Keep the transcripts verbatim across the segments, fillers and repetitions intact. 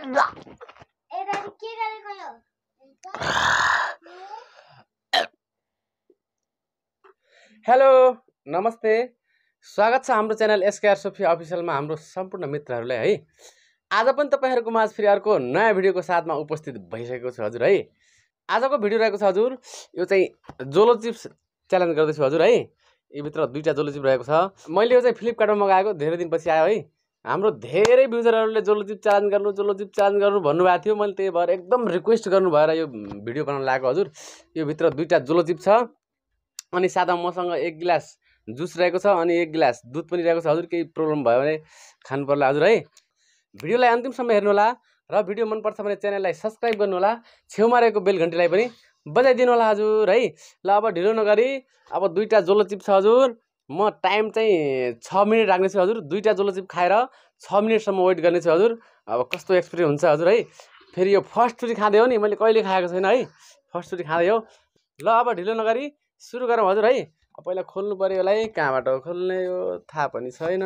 Hello नमस्ते स्वागत छ हाम्रो च्यानल एसकेआर सोफिया अफिसियलमा हाम्रो सम्पूर्ण मित्रहरूलाई है। आज पनि तपाईहरुको माझ फेरि अर्को नयाँ भिडियोको साथमा उपस्थित भइसकेको छु हजुर है। आजको भिडियो रहेको छ हजुर यो चाहिँ जोलो चिप्स च्यालेन्ज गर्दैछु हजुर है। यो भित्र दुईटा जोलो चिप रहेको छ। मैले यो चाहिँ फ्लिपकार्टमा मगाएको धेरै दिनपछि आयो है। हाम्रो धेरै युजरहरूले जोलो चिप च्यालेन्ज गर्नु जोलो चिप च्यालेन्ज गर्नु भन्नुभएको थियो। मैले त्यही भएर एकदम रिक्वेस्ट गर्नु भएर यो भिडियो बनाउन लागेको हजुर। यो भित्र दुईटा जोलो चिप छ अनि सादा मसँग एक गिलास जुस रहेको छ अनि एक गिलास दुध पनि रहेको छ हजुर। केही प्रब्लम भयो भने खानु पर्ला हजुर है। भिडियोलाई अन्तिमसम्म हेर्नु होला र भिडियो मन पर्छ भने च्यानललाई सब्स्क्राइब गर्नु होला। छेउमा रहेको बेल घन्टीलाई पनि बजाइदिनु होला हजुर है। ल अब ढिलो नगरी अब दुईटा जोलो चिप छ हजुर। म टाइम चाहिँ छ मिनेट राख्ने छु हजुर। दुईटा जोलो चिप खाएर छ मिनेटसम्म वेट गर्ने छु हजुर। अब कस्तो एक्सपिरियन्स हुन्छ हजुर है। फेरि यो फर्स्ट चोटि खाँदै हो नि, मैले कहिले खाएको छैन है। फर्स्ट चोटि खाँदै हो। ल अब ढिलो नगरी सुरु गरौँ हजुर है। पहिला खोल्नु पर्यो यसलाई, कहाँबाट खोल्ने यो थाहा पनि छैन।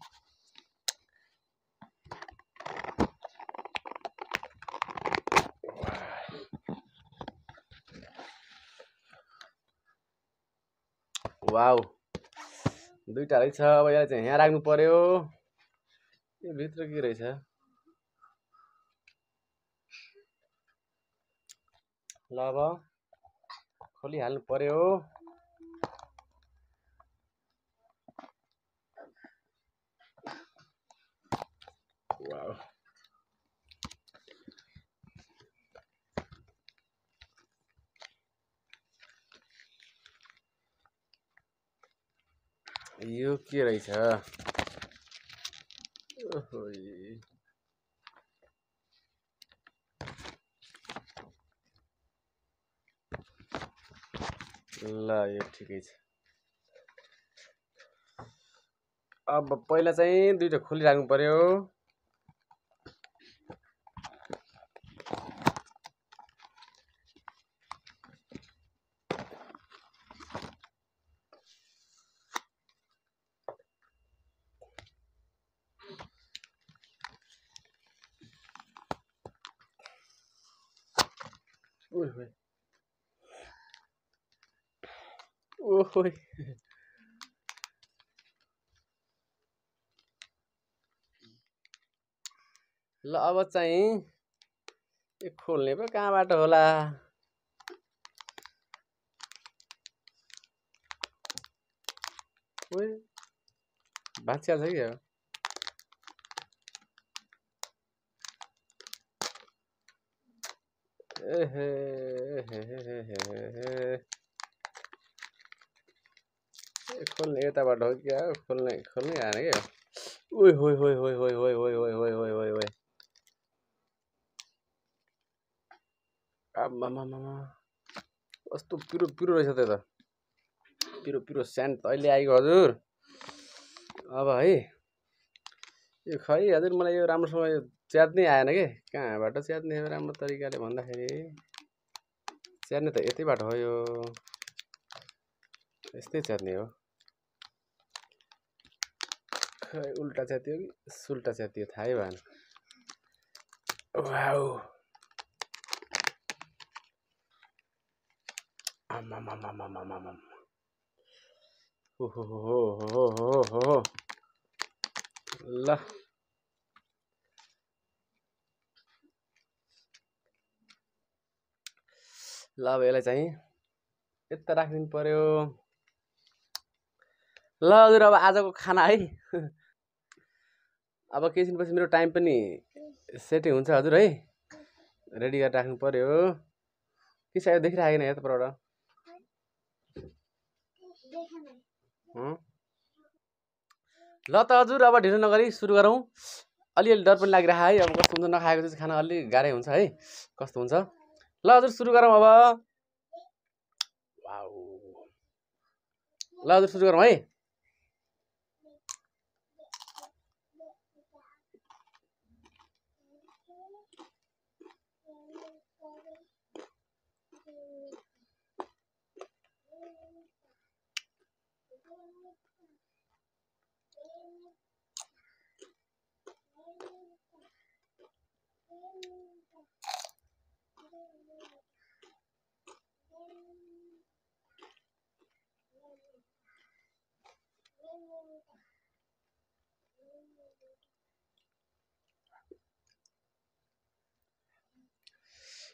वाउ दुईटा रहेछ। अब यसलाई चाहिँ यहाँ राख्नु पर्यो। यो भित्र के रहेछ? ल अब खोलिहाल्नु पर्यो। वाउ यो के रहेछ? ओहोइ ल यो ठिकै छ। अब पहिला चाहिँ दुईटा खोलिराख्नु पर्यो। ओहोइ ओहोइ ल अब चाहिँ यो खोल्ने पो कहाँबाट होला? ओइ भाँचिया छ क्या? एहे खोल्ने यताबाट हो क्या? खोल्ने खोल्ने आएन क्या? ओइ होइ होइ होइ होइ होइ होइ होइ होइ होइ होइ होइ आमामामा कस्तो पिरो पिरो रहेछ त। पिरो पिरो स्यान्ड त अहिले आइगयो हजुर। अब है यो खै हजुर मलाई यो राम्रोसँग यो च्यात्नै आएन के? कहाँबाट च्यात्ने हो राम्रो तरिकाले भन्दाखेरि? च्यात्ने त यतैबाट हो। यो यस्तै च्यात्ने हो। खै उल्टा च्यातियो कि सुल्टा च्यातियो थाहै भएन। वाउ आमामामामामामा ओहो हो हो हो हो ल ल अब यसलाई चाहिँ यता राखिदिनु पर्यो। ल हजुर अब आजको खाना है। अब केही दिनपछि मेरो टाइम पनि सेटिङ हुन्छ हजुर है। रेडी गरेर राख्नु पर्यो। के सायद देखिरहेको छैन यता परबाट? ल त हजुर अब ढिलो नगरी सुरु गरौँ। अलिअलि डर पनि लागिरहेको है। अब कस्तो हुन्छ नखाएको चाहिँ खाना अलि गाह्रै हुन्छ है। कस्तो हुन्छ? ल हजुर सुरु गरौँ अब। वाउ ल हजुर सुरु गरौँ है।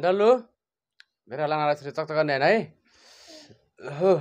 डल्लु धेरै हल्ला नराखेर चकचक गर्ने होइन है हो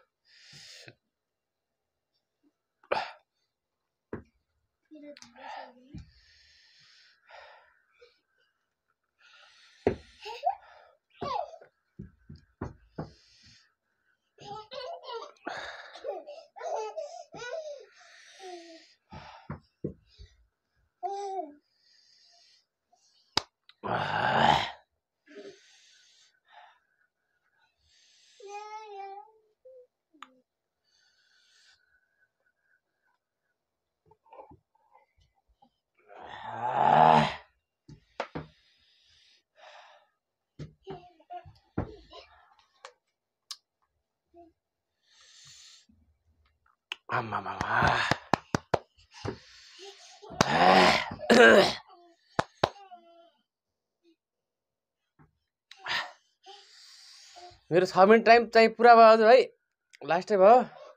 आमा मामा मेरो छ मिनट टाइम चाहिँ पुरा भयो हजुर है लास्टै भयो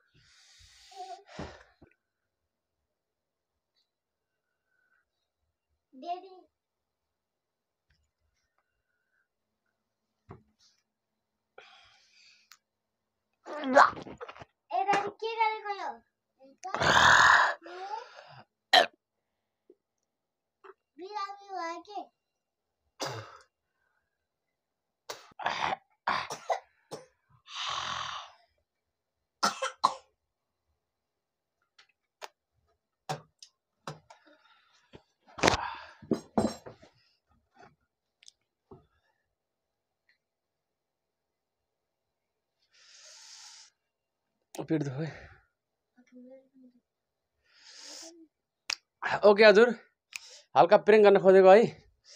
पेट दुख्यो ओके हजुर हल्का प्रेङ गर्न खोजेको है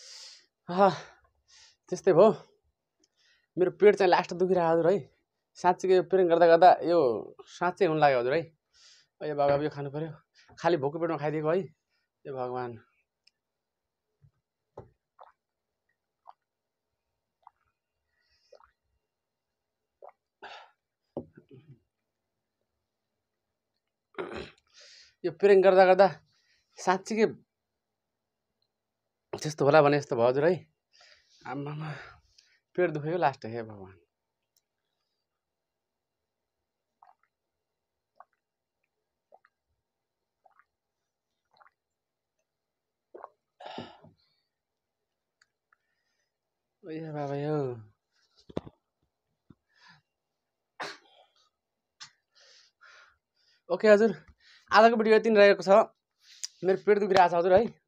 त्यस्तै भयो मेरो पेट चाहिँ लास्ट दुखिरहेको हजुर है साँच्चीकै यो प्रेङ गर्दा गर्दा यो साँच्चै हुन लाग्यो हजुर है ए बाबा अब यो खानु पर्यो खालि भोको पेटमा खाइदिएको है ए भगवान् यो प्रेङ गर्दा गर्दा साँच्चीकै त्यस्तो होला भने यस्तो भयो हजुर है आमामा पेट दुख्यो लास्ट हे भगवान् ए बाबा यो ओके हजुर आजको भिडियो यति नै रहेको छ मेरो पेट दुखिरहेको छ हजुर है